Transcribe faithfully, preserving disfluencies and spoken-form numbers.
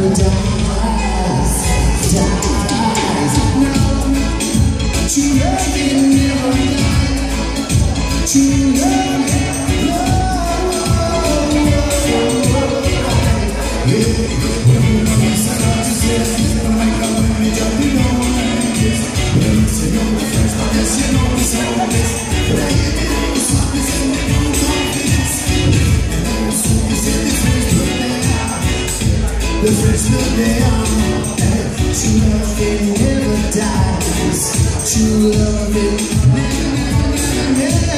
dies, dies. No, true love can never die. True love, love, love, yeah. When we know it's about to say, I'm like, I'm gonna be jumping on like this. Well, it's in your friends, but yes, you know it's all this. But I hear it all, so it's in my own confidence. And I'm so busy, the friends look there. The friends look there. True love can never die. True love, it never, never, never.